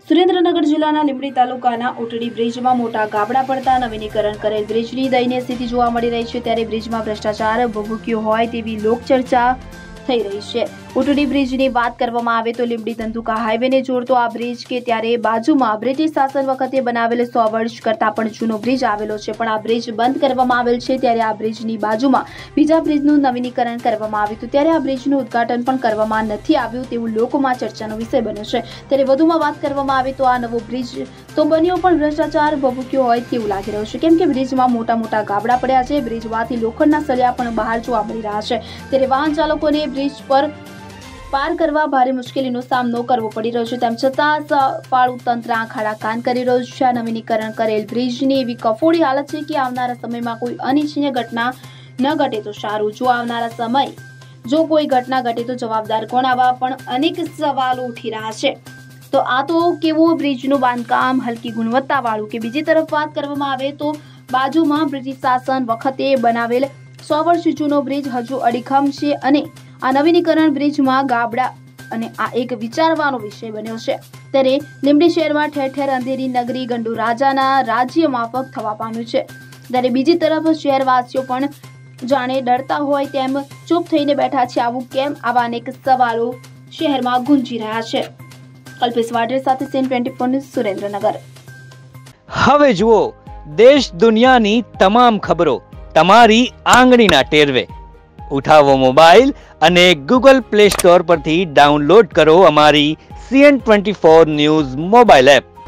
સુરેન્દ્રનગર જિલ્લાના લીંબડી તાલુકાના ઓટડી બ્રિજમાં મોટા ગાબડા પડતા નવીનીકરણ કરેલ બ્રિજની દયનીય સ્થિતિ જોવા મળી રહી છે। ત્યારે બ્રિજમાં ભ્રષ્ટાચાર ભભૂક્યો હોય તેવી લોકચર્ચા થઈ રહી છે। ઓટડી બ્રિજની વાત કરવામાં આવે તો લીંબડી ધંધુકા હાઈવેને જોડતો આ બ્રિજ કે ત્યારે બાજુમાં બ્રિટિશ શાસન વખતે બનાવેલ 100 વર્ષ કરતા પણ જૂનો બ્રિજ આવેલો છે, પણ આ બ્રિજ બંધ કરવામાં આવેલ છે। ત્યારે આ બ્રિજની બાજુમાં બીજા બ્રિજનું નવીનીકરણ કરવામાં આવ્યું હતું, ત્યારે આ બ્રિજનું ઉદ્ઘાટન પણ કરવામાં નથી આવ્યું તેવું લોકોમાં ચર્ચાનો વિષય બન્યો છે। ત્યારે વધુમાં વાત કરવામાં આવે તો આ નવો બ્રિજ તો બન્યો પણ ભ્રષ્ટાચાર ભભૂક્યો હોય તેવું લાગી રહ્યું છે, કેમ કે બ્રિજમાં મોટા મોટા ગાબડા પડ્યા છે। બ્રિજમાંથી લોખંડના સળિયા પણ બહાર જોવા મળી રહ્યા છે। ત્યારે વાહન ચાલકોને બ્રિજ પર પાર કરવા ભારે મુશ્કેલીનો સામનો કરવો પડી રહ્યો છે। તેમ છતાં સફાળું તંત્ર આંખ આડા કાન કરી રહ્યું છે। આ નવીનીકરણ કરેલ બ્રિજની એવી કફોડી હાલત છે કે આવનારા સમયમાં કોઈ અનિચ્છનીય ઘટના ન ઘટે તો સારું। જો આવનારા સમય જો કોઈ ઘટના ઘટે તો જવાબદાર કોણ, આવા પણ અનેક સવાલો ઉઠી રહ્યા છે। તો આ તો કેવું બ્રિજનું બાંધકામ હલકી ગુણવત્તા વાળું કે બીજી તરફ વાત કરવામાં આવે તો બાજુમાં બ્રિટિશ શાસન વખતે બનાવેલ 100 વર્ષ જૂનો બ્રિજ હજુ અડીખમ છે અને આ નવીનીકરણ બ્રિજમાં ગાબડા અને આ એક વિચારવાનો વિષય બન્યો છે। ત્યારે લીંબડી શહેરમાં ઠેર ઠેર અંધેરી નગરી ગંડુ રાજાના રાજ્ય માફક થવા પામ્યું છે। ત્યારે બીજી તરફ શહેરવાસીઓ પણ જાણે ડરતા હોય તેમ ચૂપ થઈને બેઠા છે। આવું કેમ? આવા અનેક સવાલો શહેરમાં ગુંજી રહ્યા છે। કલ્પેશ વાડરે સાથે સીન 24 ન્યૂઝ સુરેન્દ્રનગર। હવે જુઓ દેશ દુનિયાની તમામ ખબરો તમારી આંગળીના ટેરવે। ઉઠાવો મોબાઈલ અને ગૂગલ પ્લે સ્ટોર પરથી ડાઉનલોડ કરો અમારી CN24 ન્યૂઝ મોબાઈલ એપ।